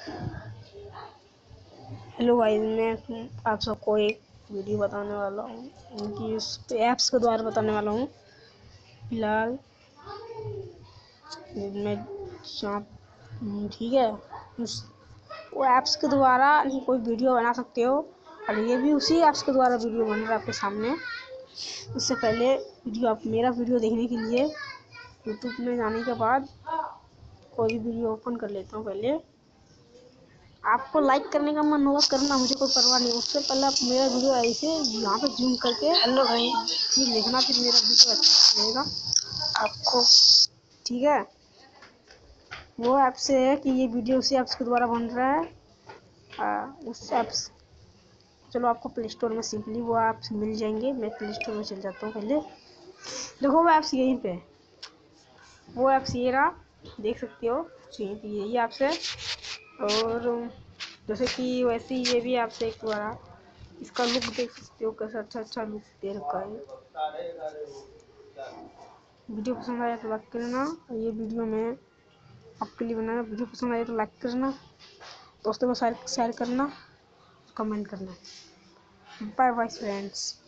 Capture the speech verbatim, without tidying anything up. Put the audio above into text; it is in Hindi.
हेलो गाइस, मैं आप सबको एक वीडियो बताने वाला हूँ, उनकी उस ऐप्स के द्वारा बताने वाला हूँ। फिलहाल मैं ठीक है, उस वो ऐप्स के द्वारा नहीं कोई वीडियो बना सकते हो, और ये भी उसी ऐप्स के द्वारा वीडियो बन रहा है आपके सामने। उससे पहले वीडियो आप मेरा वीडियो देखने के लिए यूट्यूब में जाने के बाद कोई भी वीडियो ओपन कर लेता हूँ। पहले आपको लाइक करने का मन होगा करना, मुझे कोई परवाह नहीं। उससे पहले आप मेरा वीडियो ऐसे यहाँ पे जूम करके हेलो भाई फिर देखना, फिर मेरा वीडियो अच्छा लगेगा आपको, ठीक है। वो ऐप से है कि ये वीडियो उसी ऐप्स के द्वारा बन रहा है। आ, उस ऐप्स चलो आपको प्ले स्टोर में सिंपली वो ऐप्स मिल जाएंगे। मैं प्ले स्टोर में चल जाता हूँ। पहले देखो वो ऐप्स यहीं पे, वो ऐप्स ये रहा, देख सकते हो यही ऐप्स है। और जैसे कि वैसे ही ये भी आपसे एक द्वारा इसका लुक देख सकते हो, कैसा अच्छा अच्छा लुक दे रखा है। वीडियो पसंद आया तो लाइक करना, ये वीडियो में आपके लिए बनाया। वीडियो पसंद आया तो लाइक करना, दोस्तों को शेयर शेयर करना, कमेंट करना। Bye bye friends.